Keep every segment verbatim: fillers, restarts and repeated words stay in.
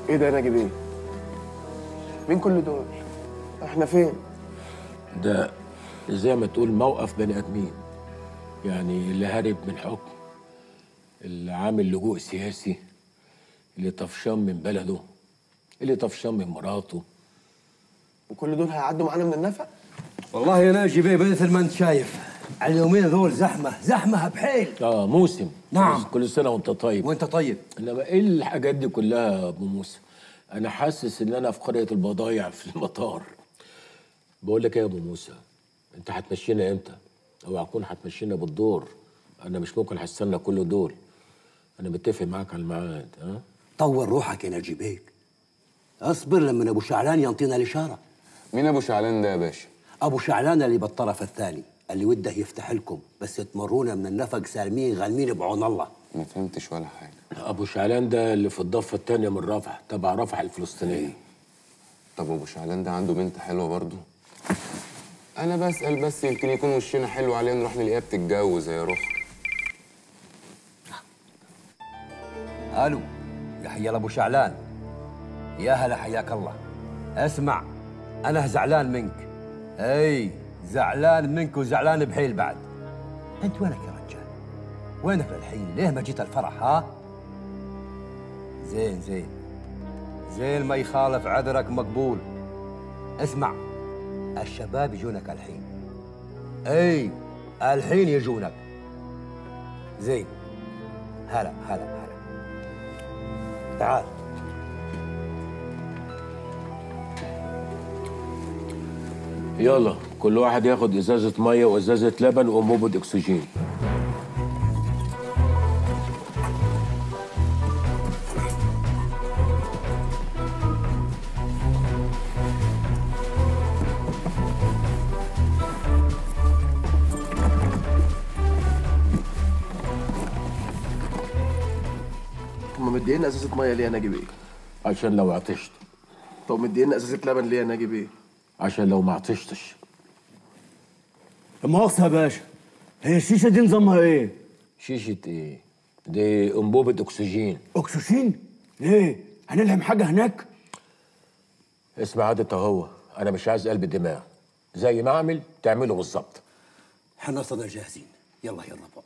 ايه ده يا ناجي بيه؟ مين كل دول؟ احنا فين؟ ده زي ما تقول موقف بني ادمين، يعني اللي هارب من حكم، اللي عامل لجوء سياسي، اللي طفشان من بلده، اللي طفشان من مراته. وكل دول هيعدوا معانا من النفق؟ والله يا ناجي بيه مثل ما انت شايف اليومين ذول زحمه زحمه بحيل. اه موسم. نعم. كل سنه وانت طيب. وانت طيب. انما ايه الحاجات دي كلها يا ابو موسى؟ انا حاسس ان انا في قريه البضايع في المطار. بقول لك ايه يا ابو موسى، انت هتمشينا امتى؟ اوعى تكون هتمشينا بالدور. انا مش ممكن هستنى كل دول. انا متفق معاك على الميعاد. ها طور روحك يا ناجي بيك، اصبر لما ابو شعلان ينطينا الاشاره. مين ابو شعلان ده يا باشا؟ ابو شعلان اللي بالطرف الثاني، اللي وده يفتح لكم بس تمرونا من النفق سالمين غالمين بعون الله. ما فهمتش ولا حاجه. ابو شعلان ده اللي في الضفه الثانيه من رفح، تبع رفح الفلسطينيه. طب ابو شعلان ده عنده بنت حلوه برضه؟ انا بسال بس يمكن يكون وشنا حلو عليه نروح نلاقيها بتتجوز يا روح. الو يا حيا ابو شعلان، يا هلا حياك الله. اسمع انا زعلان منك. اي زعلان منك وزعلان بحيل بعد. انت وينك يا رجال؟ وينك للحين؟ ليه ما جيت الفرح؟ ها زين زين زين، ما يخالف عذرك مقبول. اسمع الشباب يجونك الحين. اي الحين يجونك. زين هلا هلا هلا. تعال. يلا كل واحد ياخد ازازه ميه وازازه لبن وانبوبه اكسجين. هم مدينا ازازه ميه ليه يا ناجي بيه؟ عشان لو عطشت. طب مدينا ازازه لبن ليه يا ناجي بيه؟ عشان لو ما عطشتش. مؤاخذة يا باشا، هي الشيشة دي نظامها ايه؟ شيشة ايه؟ دي انبوبة اكسجين. اكسجين؟ ليه؟ هنلهم حاجة هناك؟ اسمع عادة اهو، انا مش عايز قلب دماغ. زي ما اعمل تعمله بالظبط. احنا صرنا جاهزين، يلا يلا بقى.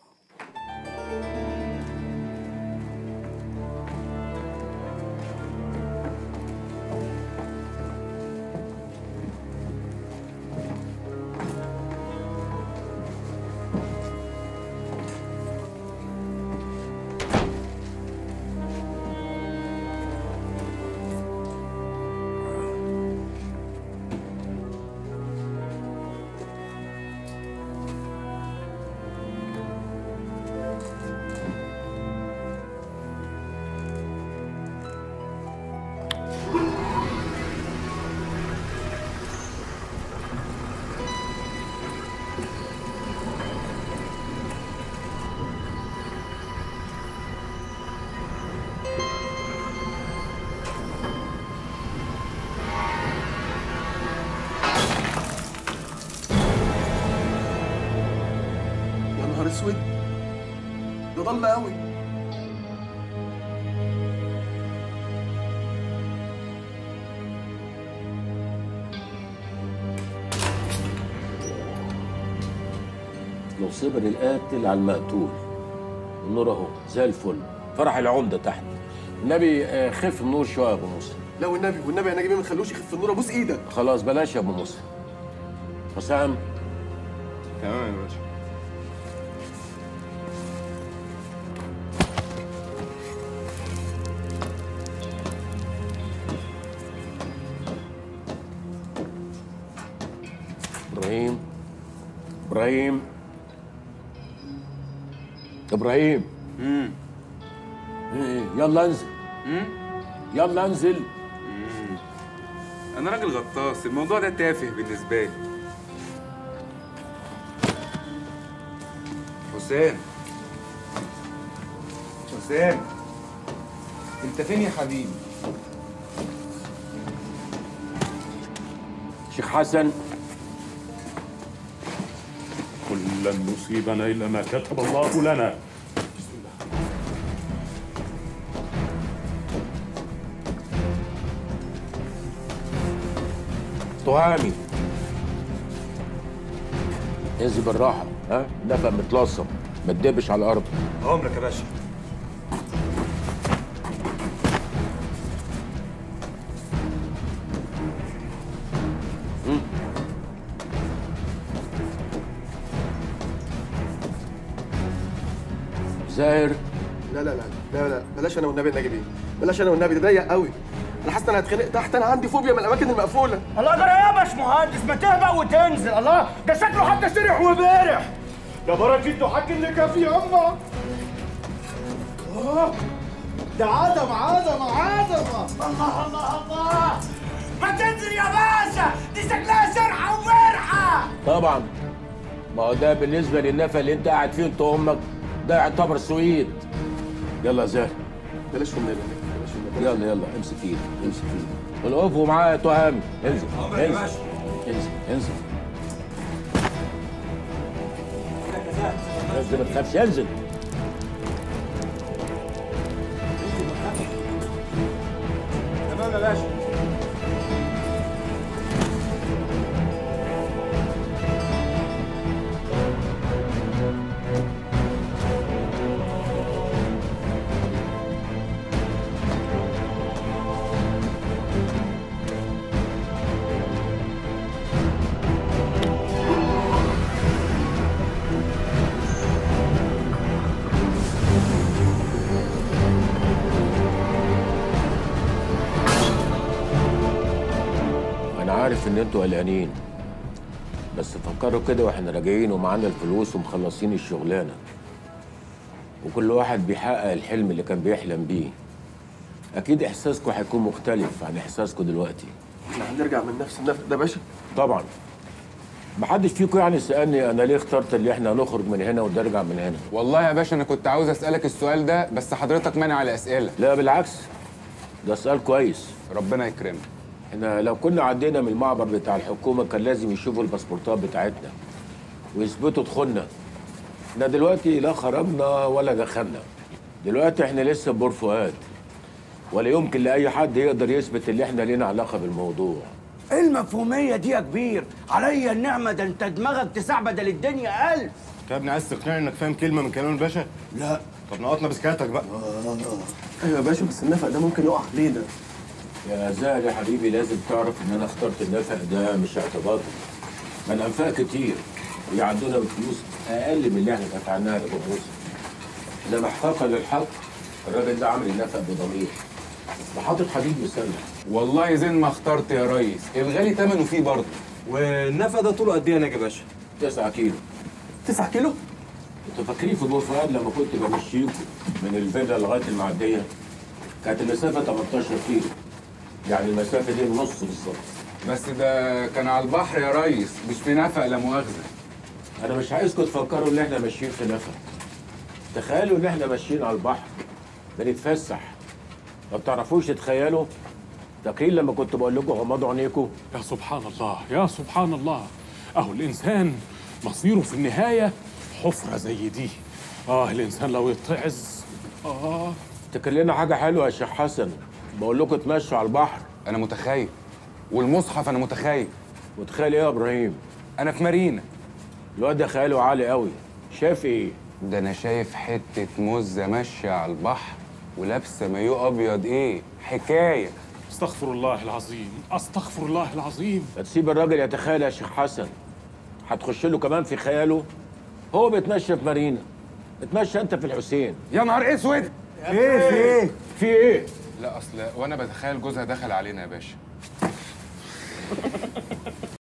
اسود ده ضل قوي. لو صبر القاتل على المقتول. النور اهو زي الفل. فرح العمده تحت. النبي خف النور شويه يا ابو موسى. لا والنبي والنبي يا ناجي ما تخلوش يخف النور، ابوس ايدك. خلاص بلاش يا ابو موسى. حسام. تمام يا باشا. ابراهيم ابراهيم ابراهيم. امم ايه يلا انزل. امم يلا انزل. امم انا راجل غطاس، الموضوع ده تافه بالنسبه لي. حسام حسام انت فين يا حبيبي؟ شيخ حسن. قل لن يصيبنا إلا ما كتب الله لنا. بسم الله. تهامي انزل بالراحه، ها؟ نفق متلصم، ما تدبش على الارض. عمرك يا باشا. زاهر، لا لا لا لا لا بلاش انا والنبي الناجي بيه، بلاش انا والنبي، ده ضيق قوي. انا حاسس ان انا هتخنق تحت، انا عندي فوبيا من الاماكن المقفوله. الله ده يا باشمهندس ما تهبق وتنزل. الله ده شكله حتى سرح وبارح. ده بركته حاج اللي كافي ياما. اه ده عظمه عظمه عظمه. الله الله الله، ما تنزل يا باشا، دي شكلها سرحه وبرحه. طبعا ما هو ده بالنسبه للنفق اللي انت قاعد فيه انت وامك، ده يعتبر سويد. يلا يا زاهر، بلاش والنبي، بلاش والنبي. يلا يلا امسك ايدي، امسك ايدي، القفوا معايا يا تهامي. انزل انزل انزل انزل انزل، ما تخافش، انزل. تمام يا باشا. عارف ان انتوا قلقانين، بس فكروا كده واحنا راجعين ومعانا الفلوس ومخلصين الشغلانه، وكل واحد بيحقق الحلم اللي كان بيحلم بيه. اكيد احساسكم هيكون مختلف عن احساسكم دلوقتي. احنا هنرجع من نفس النفق ده يا باشا؟ طبعا. محدش فيكم يعني سألني انا ليه اخترت اللي احنا نخرج من هنا ونرجع من هنا. والله يا باشا انا كنت عاوز اسالك السؤال ده، بس حضرتك مانع على الاسئله. لا بالعكس، ده سؤال كويس. ربنا يكرمك. احنا لو كنا عدينا من المعبر بتاع الحكومه كان لازم يشوفوا الباسبورتات بتاعتنا ويثبتوا دخولنا. احنا دلوقتي لا خرجنا ولا دخلنا، دلوقتي احنا لسه ببور فؤاد، ولا يمكن لاي حد يقدر يثبت اللي احنا لينا علاقه بالموضوع. ايه المفهوميه دي يا كبير؟ عليا النعمه، ده انت دماغك تسع بدل الدنيا الف. انت يا ابني عايز تقنعني انك فاهم كلمه من كلام الباشا؟ لا. طب نقطنا بسكاتك بقى. ايوه يا باشا، بس النفق ده ممكن يقع علينا. يا زاهر يا حبيبي، لازم تعرف ان انا اخترت النفق ده مش اعتباطي. ما الانفاق كتير ويعدونا بفلوس اقل من اللي احنا دفعناها لبابوسه. انما احقاقا للحق الراجل ده عامل النفق بضمير، ده حاطط حديد مسلح. والله زين ما اخترت يا ريس، الغالي ثمنه فيه برضه. والنفق ده طوله قد ايه يا ناجي باشا؟ تسعة كيلو. تسعة كيلو؟ انتوا فاكرين في بور فؤاد لما كنت بمشيكوا من الفيلا لغايه المعديه كانت المسافه تمنتاشر كيلو، يعني المسافه دي النص بالظبط. بس ده كان على البحر يا ريس، مش في نفق لا مؤاخذه. انا مش عايزكم تفكروا ان احنا ماشيين في نفق، تخيلوا ان احنا ماشيين على البحر بنتفسح. ما بتعرفوش تتخيلوا؟ فاكرين لما كنت بقول لكم غمضوا عينيكم؟ يا سبحان الله يا سبحان الله، اهو الانسان مصيره في النهايه حفره زي دي. اه الانسان لو يتعظ. اه افتكر لنا حاجه حلوه يا شيخ حسن، بقول لكم اتمشوا على البحر. انا متخيل، والمصحف انا متخيل. متخيل ايه يا ابراهيم؟ انا في مارينا. الواد ده خياله عالي قوي. شايف ايه؟ ده انا شايف حته مزه ماشيه على البحر ولابسه مايو ابيض، ايه حكايه. استغفر الله العظيم، استغفر الله العظيم. تسيب الراجل يتخيل يا شيخ حسن، هتخش له كمان في خياله. هو بيتمشى في مارينا، اتمشى انت في الحسين. يا نهار اسود. ايه في ايه؟ في ايه؟ لا اصل وانا بتخيل جوزها دخل علينا يا باشا.